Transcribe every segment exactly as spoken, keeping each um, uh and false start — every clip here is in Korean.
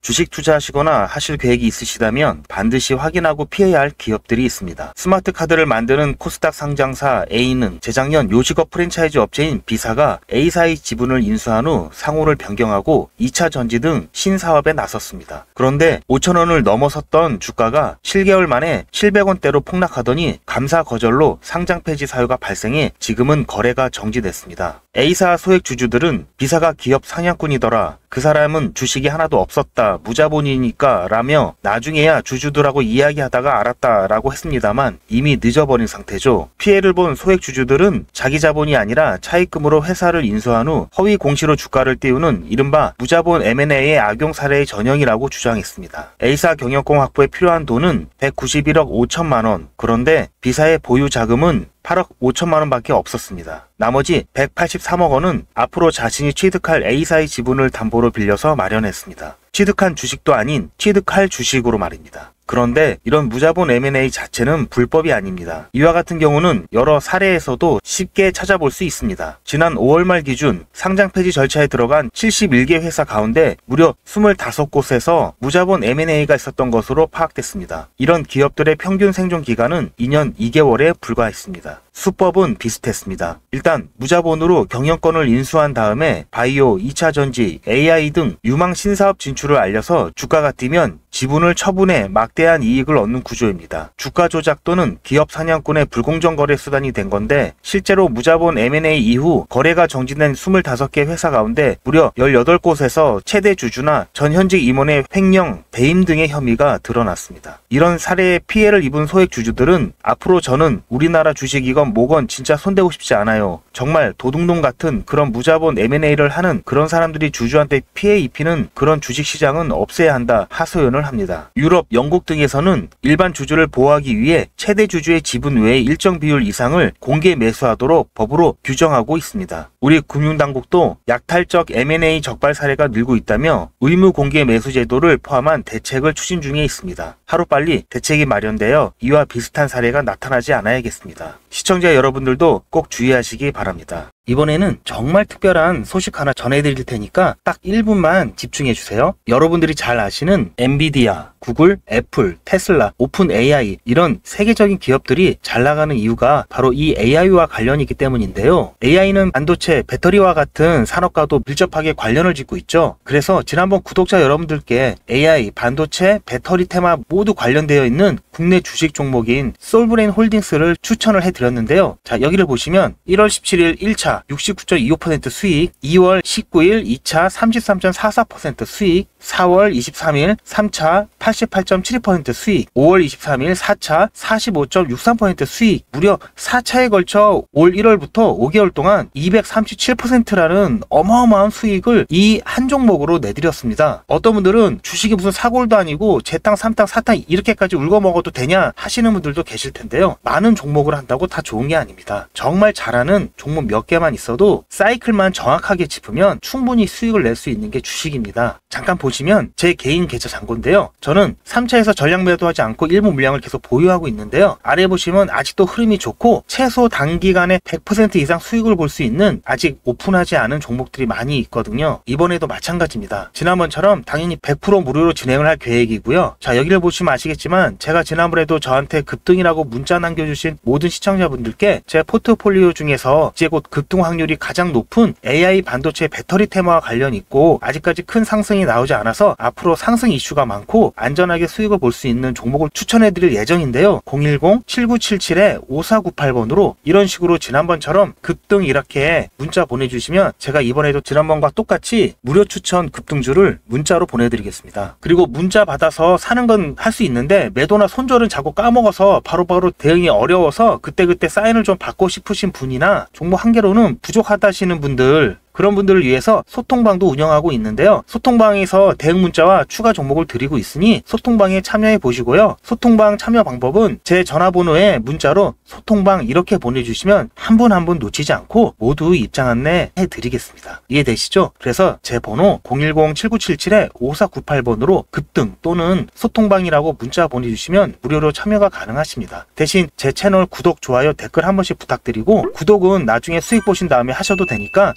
주식 투자하시거나 하실 계획이 있으시다면 반드시 확인하고 피해야 할 기업들이 있습니다. 스마트 카드를 만드는 코스닥 상장사 A는 재작년 요식업 프랜차이즈 업체인 B사가 A사의 지분을 인수한 후 상호를 변경하고 이 차 전지 등 신사업에 나섰습니다. 그런데 오천 원을 넘어섰던 주가가 칠 개월 만에 칠백 원대로 폭락하더니 감사 거절로 상장 폐지 사유가 발생해 지금은 거래가 정지됐습니다. A사 소액 주주들은 B사가 기업 상향꾼이더라, 그 사람은 주식이 하나도 없었다, 무자본이니까 라며 나중에야 주주들하고 이야기하다가 알았다 라고 했습니다만 이미 늦어버린 상태죠. 피해를 본 소액 주주들은 자기 자본이 아니라 차입금으로 회사를 인수한 후 허위 공시로 주가를 띄우는 이른바 무자본 엠 앤 에이의 악용 사례의 전형이라고 주장했습니다. A사 경영권 확보에 필요한 돈은 백구십일억 오천만 원, 그런데 B사의 보유 자금은 팔억 오천만 원밖에 없었습니다. 나머지 백팔십삼억 원은 앞으로 자신이 취득할 A사의 지분을 담보로 빌려서 마련했습니다. 취득한 주식도 아닌 취득할 주식으로 말입니다. 그런데 이런 무자본 엠 앤 에이 자체는 불법이 아닙니다. 이와 같은 경우는 여러 사례에서도 쉽게 찾아볼 수 있습니다. 지난 오월 말 기준 상장 폐지 절차에 들어간 칠십일 개 회사 가운데 무려 이십오 곳에서 무자본 엠 앤 에이가 있었던 것으로 파악됐습니다. 이런 기업들의 평균 생존 기간은 이 년 이 개월에 불과했습니다. 수법은 비슷했습니다. 일단 무자본으로 경영권을 인수한 다음에 바이오, 이 차 전지, 에이 아이 등 유망 신사업 진출을 알려서 주가가 뛰면 지분을 처분해 막대한 이익을 얻는 구조입니다. 주가 조작 또는 기업 사냥꾼의 불공정 거래 수단이 된 건데, 실제로 무자본 엠 앤 에이 이후 거래가 정지된 이십오 개 회사 가운데 무려 십팔 곳에서 최대 주주나 전 현직 임원의 횡령, 배임 등의 혐의가 드러났습니다. 이런 사례에 피해를 입은 소액 주주들은 앞으로 저는 우리나라 주식이건 뭐건 진짜 손대고 싶지 않아요. 정말 도둑놈 같은 그런 무자본 엠 앤 에이를 하는 그런 사람들이 주주한테 피해 입히는 그런 주식시장은 없애야 한다 하소연을 합니다. 유럽, 영국 등에서는 일반 주주를 보호하기 위해 최대 주주의 지분 외의 일정 비율 이상을 공개 매수하도록 법으로 규정하고 있습니다. 우리 금융당국도 약탈적 엠 앤 에이 적발 사례가 늘고 있다며 의무 공개 매수 제도를 포함한 대책을 추진 중에 있습니다. 하루빨리 대책이 마련되어 이와 비슷한 사례가 나타나지 않아야겠습니다. 시청자 여러분들도 꼭 주의하시기 바랍니다. 이번에는 정말 특별한 소식 하나 전해드릴 테니까 딱 일 분만 집중해주세요. 여러분들이 잘 아시는 엔비디아, 구글, 애플, 테슬라, 오픈 에이 아이 이런 세계적인 기업들이 잘 나가는 이유가 바로 이 에이 아이와 관련이 있기 때문인데요. 에이 아이는 반도체, 배터리와 같은 산업과도 밀접하게 관련을 짓고 있죠. 그래서 지난번 구독자 여러분들께 에이 아이, 반도체, 배터리 테마 모두 관련되어 있는 국내 주식 종목인 솔브레인 홀딩스를 추천을 해드렸는데요. 자, 여기를 보시면 일월 십칠일 일 차 육십구 점 이오 퍼센트 수익, 이월 십구일 이 차 삼십삼 점 사사 퍼센트 수익, 사월 이십삼일 삼 차 팔십팔 점 칠이 퍼센트 수익, 오월 이십삼일 사 차 사십오 점 육삼 퍼센트 수익, 무려 사 차에 걸쳐 올 일월부터 오 개월 동안 이백삼십칠 퍼센트라는 어마어마한 수익을 이 한 종목으로 내드렸습니다. 어떤 분들은 주식이 무슨 사골도 아니고 제땅, 삼땅, 사땅 이렇게까지 울고 먹어도 되냐 하시는 분들도 계실 텐데요. 많은 종목을 한다고 다 좋은 게 아닙니다. 정말 잘하는 종목 몇 개만 있어도 사이클만 정확하게 짚으면 충분히 수익을 낼 수 있는 게 주식입니다. 잠깐 보시면 제 개인 계좌 잔고인데요. 저는 삼 차에서 전량 매도하지 않고 일부 물량을 계속 보유하고 있는데요. 아래 보시면 아직도 흐름이 좋고 최소 단기간에 백 퍼센트 이상 수익을 볼 수 있는 아직 오픈하지 않은 종목들이 많이 있거든요. 이번에도 마찬가지입니다. 지난번처럼 당연히 백 퍼센트 무료로 진행을 할 계획이고요. 자, 여기를 보시면 아시겠지만 제가 지난번에도 저한테 급등이라고 문자 남겨주신 모든 시청자분들께 제 포트폴리오 중에서 이제 곧 급등 확률이 가장 높은 에이 아이, 반도체, 배터리 테마와 관련 있고 아직까지 큰 상승이 나오지 않아서 앞으로 상승 이슈가 많고 안전하게 수익을 볼 수 있는 종목을 추천해 드릴 예정인데요. 공일공 칠구칠칠 오사구팔 번으로 이런 식으로 지난번처럼 급등 이렇게 문자 보내주시면 제가 이번에도 지난번과 똑같이 무료 추천 급등주를 문자로 보내드리겠습니다. 그리고 문자 받아서 사는 건 할 수 있는데 매도나 손절은 자꾸 까먹어서 바로바로 대응이 어려워서 그때그때 사인을 좀 받고 싶으신 분이나 종목 한 개로는 부족하다 하시는 분들, 그런 분들을 위해서 소통방도 운영하고 있는데요. 소통방에서 대응 문자와 추가 종목을 드리고 있으니 소통방에 참여해 보시고요. 소통방 참여 방법은 제 전화번호에 문자로 소통방 이렇게 보내주시면 한 분 한 분 놓치지 않고 모두 입장 안내 해드리겠습니다. 이해되시죠? 그래서 제 번호 공일공 칠구칠칠 오사구팔 번으로 급등 또는 소통방이라고 문자 보내주시면 무료로 참여가 가능하십니다. 대신 제 채널 구독, 좋아요, 댓글 한 번씩 부탁드리고 구독은 나중에 수익 보신 다음에 하셔도 되니까 구독은 안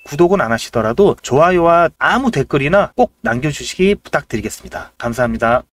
안 하시더라도 좋아요와 아무 댓글이나 꼭 남겨주시기 부탁드리겠습니다. 감사합니다.